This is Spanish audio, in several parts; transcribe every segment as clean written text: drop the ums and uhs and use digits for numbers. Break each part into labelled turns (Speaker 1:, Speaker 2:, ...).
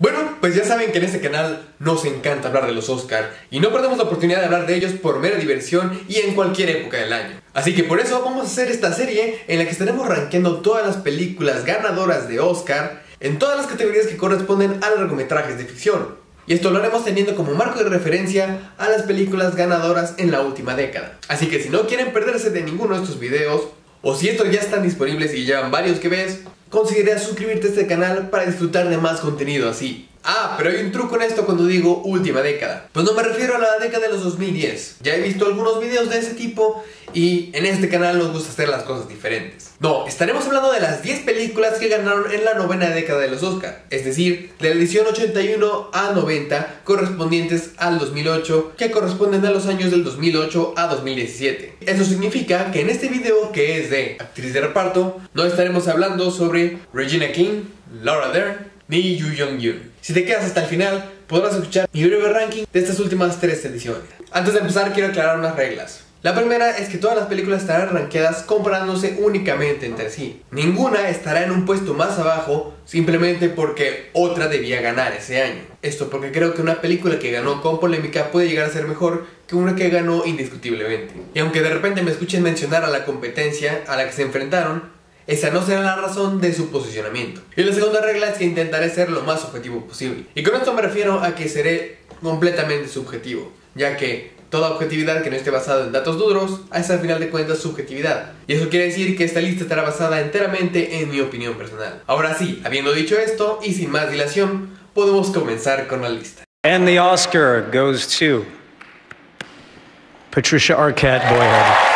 Speaker 1: Bueno, pues ya saben que en este canal nos encanta hablar de los Oscar y no perdemos la oportunidad de hablar de ellos por mera diversión y en cualquier época del año. Así que por eso vamos a hacer esta serie en la que estaremos rankeando todas las películas ganadoras de Oscar en todas las categorías que corresponden a largometrajes de ficción. Y esto lo haremos teniendo como marco de referencia a las películas ganadoras en la última década. Así que si no quieren perderse de ninguno de estos videos, o si estos ya están disponibles y llevan varios que ves, considera suscribirte a este canal para disfrutar de más contenido así. Ah, pero hay un truco en esto cuando digo última década. Pues no me refiero a la década de los 2010. Ya he visto algunos videos de ese tipo y en este canal nos gusta hacer las cosas diferentes. No, estaremos hablando de las 10 películas que ganaron en la novena década de los Oscar. Es decir, de la edición 81 a 90 correspondientes al 2008, que corresponden a los años del 2008 a 2017. Eso significa que en este video, que es de actriz de reparto, no estaremos hablando sobre Regina King, Laura Dern ni Yoo Jong-un. Si te quedas hasta el final, podrás escuchar mi breve ranking de estas últimas 3 ediciones. Antes de empezar, quiero aclarar unas reglas. La primera es que todas las películas estarán rankeadas comparándose únicamente entre sí. Ninguna estará en un puesto más abajo simplemente porque otra debía ganar ese año. Esto porque creo que una película que ganó con polémica puede llegar a ser mejor que una que ganó indiscutiblemente. Y aunque de repente me escuchen mencionar a la competencia a la que se enfrentaron, esa no será la razón de su posicionamiento. Y la segunda regla es que intentaré ser lo más objetivo posible. Y con esto me refiero a que seré completamente subjetivo, ya que toda objetividad que no esté basada en datos duros es al final de cuentas subjetividad. Y eso quiere decir que esta lista estará basada enteramente en mi opinión personal. Ahora sí, habiendo dicho esto y sin más dilación, podemos comenzar con la lista.
Speaker 2: And the Oscar goes to Patricia Arquette Boyd.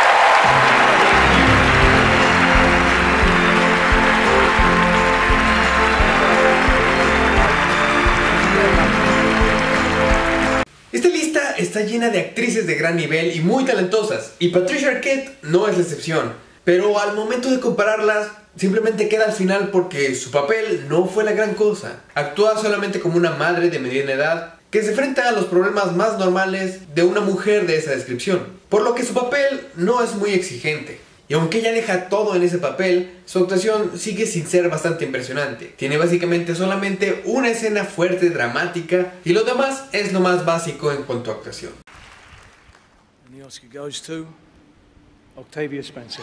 Speaker 1: Está llena de actrices de gran nivel y muy talentosas, y Patricia Arquette no es la excepción, pero al momento de compararlas simplemente queda al final porque su papel no fue la gran cosa. Actúa solamente como una madre de mediana edad que se enfrenta a los problemas más normales de una mujer de esa descripción, por lo que su papel no es muy exigente. Y aunque ella deja todo en ese papel, su actuación sigue sin ser bastante impresionante. Tiene básicamente solamente una escena fuerte, dramática, y lo demás es lo más básico en cuanto a actuación.
Speaker 2: And the Oscar goes to Octavia Spencer.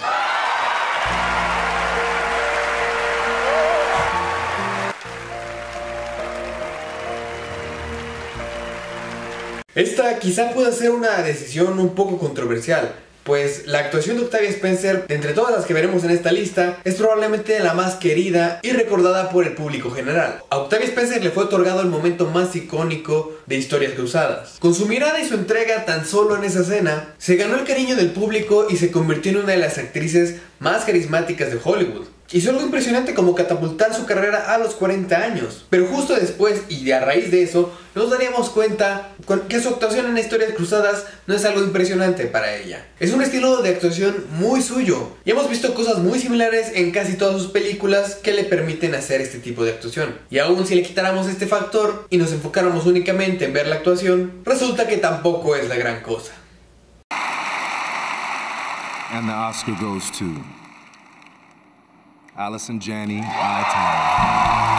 Speaker 1: Esta quizá pueda ser una decisión un poco controversial, pues la actuación de Octavia Spencer, de entre todas las que veremos en esta lista, es probablemente la más querida y recordada por el público general. A Octavia Spencer le fue otorgado el momento más icónico de Historias Cruzadas. Con su mirada y su entrega tan solo en esa escena, se ganó el cariño del público y se convirtió en una de las actrices más carismáticas de Hollywood. Hizo algo impresionante como catapultar su carrera a los 40 años. Pero justo después y a raíz de eso, nos daríamos cuenta que su actuación en Historias Cruzadas no es algo impresionante para ella. Es un estilo de actuación muy suyo. Y hemos visto cosas muy similares en casi todas sus películas que le permiten hacer este tipo de actuación. Y aún si le quitáramos este factor y nos enfocáramos únicamente en ver la actuación, resulta que tampoco es la gran cosa.
Speaker 3: And the Oscar goes to Allison Janney, I-Town.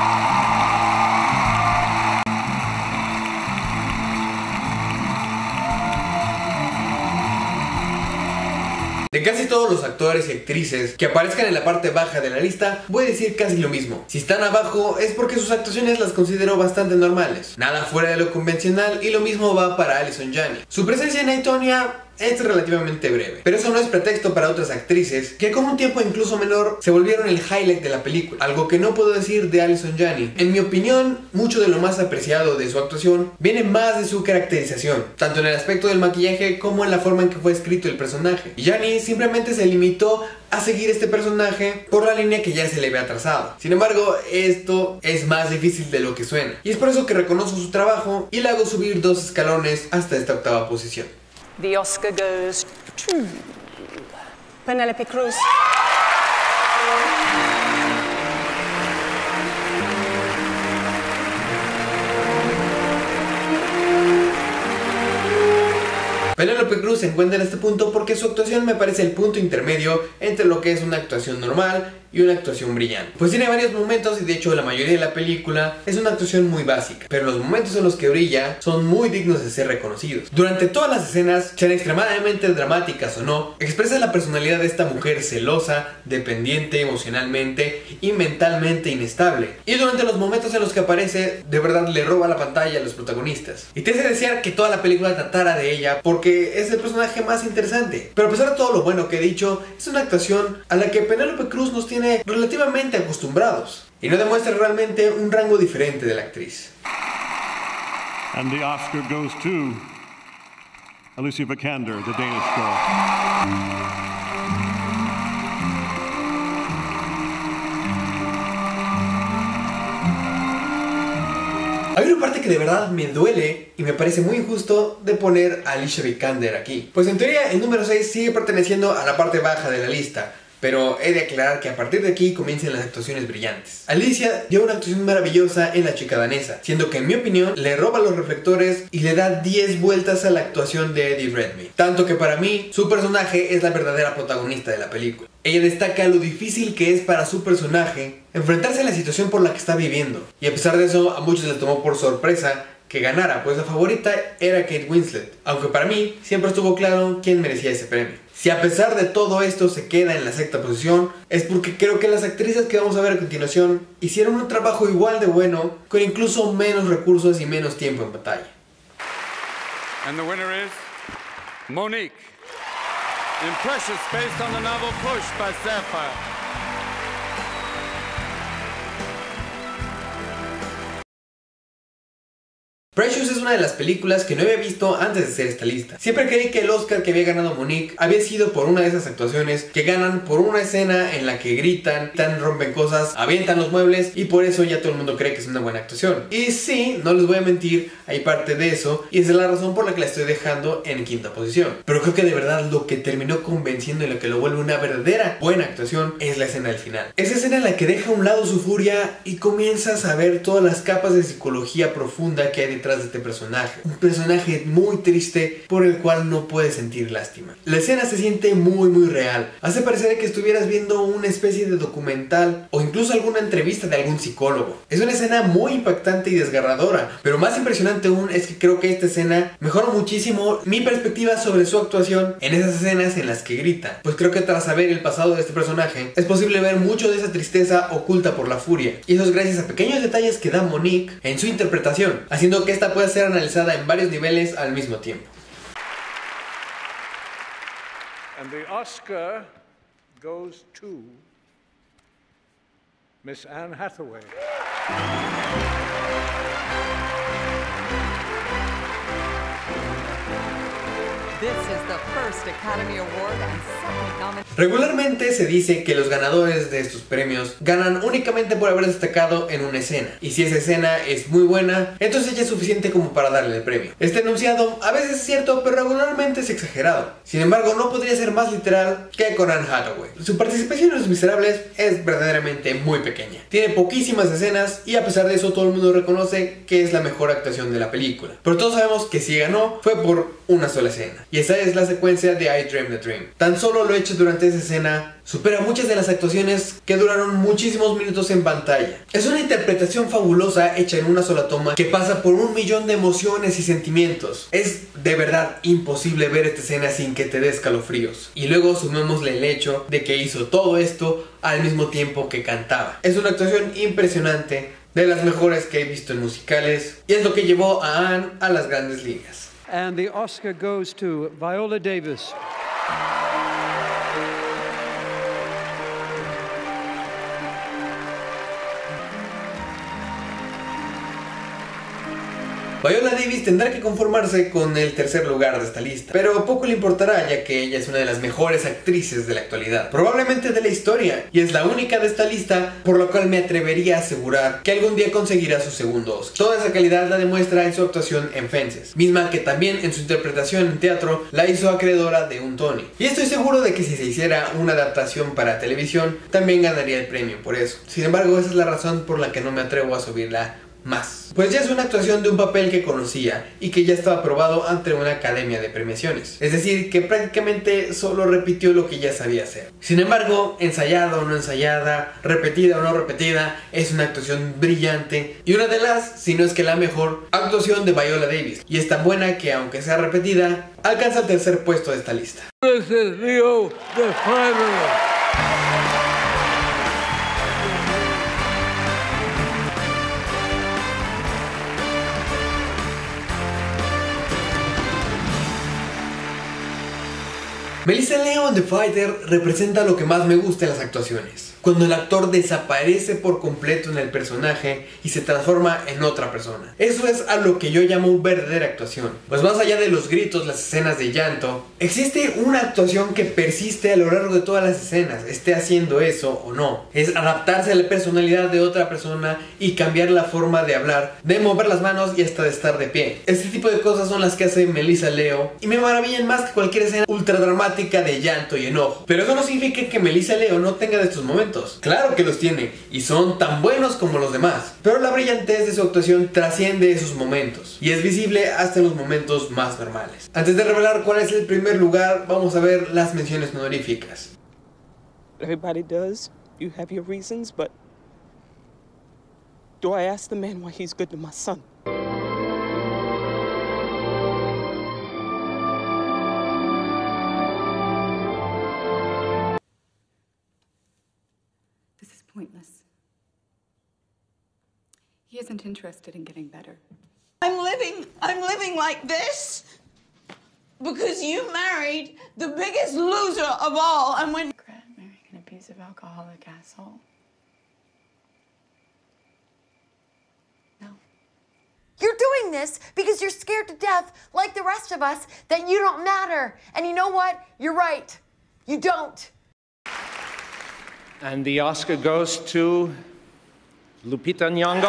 Speaker 1: De casi todos los actores y actrices que aparezcan en la parte baja de la lista, voy a decir casi lo mismo. Si están abajo es porque sus actuaciones las considero bastante normales, nada fuera de lo convencional, y lo mismo va para Allison Janney. Su presencia en I-Tonya es relativamente breve, pero eso no es pretexto para otras actrices que con un tiempo incluso menor se volvieron el highlight de la película, algo que no puedo decir de Allison Janney. En mi opinión, mucho de lo más apreciado de su actuación viene más de su caracterización, tanto en el aspecto del maquillaje como en la forma en que fue escrito el personaje. Y Janney simplemente se limitó a seguir este personaje por la línea que ya se le había trazado. Sin embargo, esto es más difícil de lo que suena, y es por eso que reconozco su trabajo y le hago subir 2 escalones hasta esta octava posición.
Speaker 4: The Oscar goes to Penélope Cruz.
Speaker 1: Penélope Cruz se encuentra en este punto porque su actuación me parece el punto intermedio entre lo que es una actuación normal y una actuación brillante. Pues tiene varios momentos y de hecho la mayoría de la película es una actuación muy básica, pero los momentos en los que brilla son muy dignos de ser reconocidos. Durante todas las escenas, sean extremadamente dramáticas o no, expresa la personalidad de esta mujer celosa, dependiente emocionalmente y mentalmente inestable. Y durante los momentos en los que aparece, de verdad le roba la pantalla a los protagonistas. Y te hace desear que toda la película tratara de ella porque es el personaje más interesante. Pero a pesar de todo lo bueno que he dicho, es una actuación a la que Penélope Cruz nos tiene relativamente acostumbrados y no demuestra realmente un rango diferente de la actriz.
Speaker 5: And the Oscar goes to Alicia Vikander, the Danish girl.
Speaker 1: Hay una parte que de verdad me duele y me parece muy injusto de poner a Alicia Vikander aquí. Pues en teoría el número 6 sigue perteneciendo a la parte baja de la lista, pero he de aclarar que a partir de aquí comienzan las actuaciones brillantes. Alicia dio una actuación maravillosa en La chica danesa, siendo que en mi opinión le roba los reflectores y le da 10 vueltas a la actuación de Eddie Redmayne. Tanto que para mí su personaje es la verdadera protagonista de la película. Ella destaca lo difícil que es para su personaje enfrentarse a la situación por la que está viviendo. Y a pesar de eso, a muchos les tomó por sorpresa que ganara, pues la favorita era Kate Winslet. Aunque para mí siempre estuvo claro quién merecía ese premio. Si a pesar de todo esto se queda en la sexta posición, es porque creo que las actrices que vamos a ver a continuación hicieron un trabajo igual de bueno, con incluso menos recursos y menos tiempo en pantalla.
Speaker 6: And the winner is Monique in Precious, based on the novel Push by Sapphire.
Speaker 1: Precious es una de las películas que no había visto antes de hacer esta lista. Siempre creí que el Oscar que había ganado Monique había sido por una de esas actuaciones que ganan por una escena en la que gritan, rompen cosas, avientan los muebles y por eso ya todo el mundo cree que es una buena actuación. Y sí, no les voy a mentir, hay parte de eso y esa es la razón por la que la estoy dejando en quinta posición. Pero creo que de verdad lo que terminó convenciendo y lo que lo vuelve una verdadera buena actuación es la escena del final. Esa escena en la que deja a un lado su furia y comienzas a ver todas las capas de psicología profunda que hay detrás de este personaje. Un personaje muy triste por el cual no puedes sentir lástima. La escena se siente muy real. Hace parecer que estuvieras viendo una especie de documental o incluso alguna entrevista de algún psicólogo. Es una escena muy impactante y desgarradora, pero más impresionante aún es que creo que esta escena mejora muchísimo mi perspectiva sobre su actuación en esas escenas en las que grita. Pues creo que tras saber el pasado de este personaje es posible ver mucho de esa tristeza oculta por la furia, y eso es gracias a pequeños detalles que da Monique en su interpretación, haciendo que esta pueda ser analizada en varios niveles al mismo tiempo.
Speaker 2: And the Oscar goes to Miss Anne Hathaway.
Speaker 7: This is the first Academy Award and second nomination.
Speaker 1: Regularmente se dice que los ganadores de estos premios ganan únicamente por haber destacado en una escena, y si esa escena es muy buena, entonces ya es suficiente como para darle el premio. Este enunciado a veces es cierto, pero regularmente es exagerado. Sin embargo, no podría ser más literal que con Anne Hathaway. Su participación en Los Miserables es verdaderamente muy pequeña. Tiene poquísimas escenas y a pesar de eso todo el mundo reconoce que es la mejor actuación de la película. Pero todos sabemos que si ganó fue por una sola escena, y esa es la secuencia de I Dream the Dream. Tan solo lo hecho durante esa escena supera muchas de las actuaciones que duraron muchísimos minutos en pantalla. Es una interpretación fabulosa hecha en una sola toma que pasa por 1.000.000 de emociones y sentimientos. Es de verdad imposible ver esta escena sin que te dé escalofríos. Y luego sumémosle el hecho de que hizo todo esto al mismo tiempo que cantaba. Es una actuación impresionante, de las mejores que he visto en musicales, y es lo que llevó a Anne a las grandes ligas.
Speaker 2: And the Oscar goes to Viola Davis.
Speaker 1: Viola Davis tendrá que conformarse con el tercer lugar de esta lista, pero poco le importará ya que ella es una de las mejores actrices de la actualidad, probablemente de la historia, y es la única de esta lista, por lo cual me atrevería a asegurar que algún día conseguirá su segundo Oscar. Toda esa calidad la demuestra en su actuación en Fences, misma que también en su interpretación en teatro la hizo acreedora de un Tony, y estoy seguro de que si se hiciera una adaptación para televisión también ganaría el premio por eso. Sin embargo, esa es la razón por la que no me atrevo a subirla más. Pues ya es una actuación de un papel que conocía y que ya estaba aprobado ante una academia de premiaciones. Es decir, que prácticamente solo repitió lo que ya sabía hacer. Sin embargo, ensayada o no ensayada, repetida o no repetida, es una actuación brillante y una de las, si no es que la mejor, actuación de Viola Davis. Y es tan buena que, aunque sea repetida, alcanza el tercer puesto de esta lista.
Speaker 2: This is Leo the Fighter.
Speaker 1: Melissa Leo en The Fighter representa lo que más me gusta en las actuaciones. Cuando el actor desaparece por completo en el personaje y se transforma en otra persona. Eso es a lo que yo llamo verdadera actuación. Pues más allá de los gritos, las escenas de llanto, existe una actuación que persiste a lo largo de todas las escenas, esté haciendo eso o no. Es adaptarse a la personalidad de otra persona y cambiar la forma de hablar, de mover las manos y hasta de estar de pie. Este tipo de cosas son las que hace Melissa Leo y me maravillan más que cualquier escena ultra dramática de llanto y enojo. Pero eso no significa que Melissa Leo no tenga de estos momentos. Claro que los tiene y son tan buenos como los demás, pero la brillantez de su actuación trasciende esos momentos y es visible hasta en los momentos más normales. Antes de revelar cuál es el primer lugar, vamos a ver las menciones honoríficas.
Speaker 8: Everybody does. You have your reasons, but do I ask the man why he's good to my son?
Speaker 9: Pointless. He isn't interested in getting better.
Speaker 10: I'm living like this because you married the biggest loser of all, and when
Speaker 9: regret marrying an abusive alcoholic asshole. No.
Speaker 11: You're doing this because you're scared to death, like the rest of us, that you don't matter. And you know what? You're right. You don't.
Speaker 12: And the Oscar goes to Lupita Nyong'o.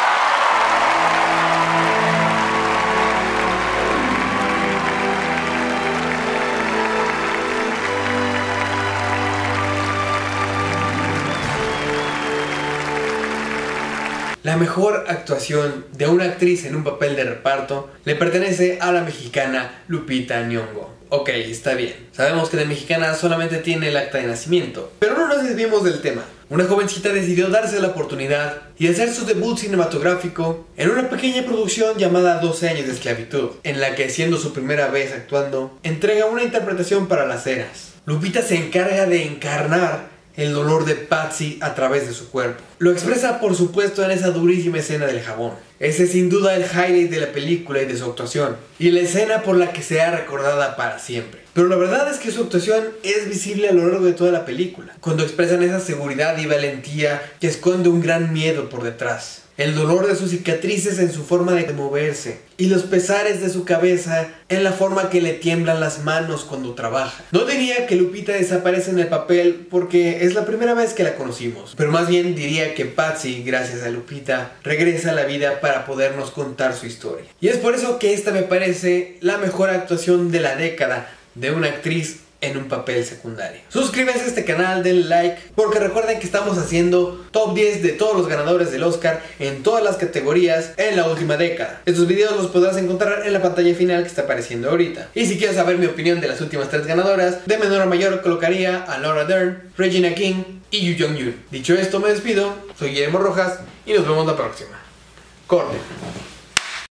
Speaker 1: La mejor actuación de una actriz en un papel de reparto le pertenece a la mexicana Lupita Nyong'o. Ok, está bien. Sabemos que de mexicana solamente tiene el acta de nacimiento, pero no nos desviemos del tema. Una jovencita decidió darse la oportunidad y hacer su debut cinematográfico en una pequeña producción llamada 12 años de esclavitud, en la que, siendo su primera vez actuando, entrega una interpretación para las eras. Lupita se encarga de encarnar el dolor de Patsy a través de su cuerpo. Lo expresa, por supuesto, en esa durísima escena del jabón. Ese es sin duda el highlight de la película y de su actuación, y la escena por la que será recordada para siempre. Pero la verdad es que su actuación es visible a lo largo de toda la película, cuando expresan esa seguridad y valentía que esconde un gran miedo por detrás. El dolor de sus cicatrices en su forma de moverse y los pesares de su cabeza en la forma que le tiemblan las manos cuando trabaja. No diría que Lupita desaparece en el papel porque es la primera vez que la conocimos, pero más bien diría que Patsy, gracias a Lupita, regresa a la vida para podernos contar su historia. Y es por eso que esta me parece la mejor actuación de la década de una actriz en un papel secundario. Suscríbanse a este canal, denle like, porque recuerden que estamos haciendo top 10 de todos los ganadores del Oscar en todas las categorías en la última década. Estos videos los podrás encontrar en la pantalla final que está apareciendo ahorita. Y si quieres saber mi opinión de las últimas 3 ganadoras, de menor a mayor colocaría a Laura Dern, Regina King y Yu Jong-yoon. Dicho esto, me despido, soy Guillermo Rojas y nos vemos la próxima. Corte.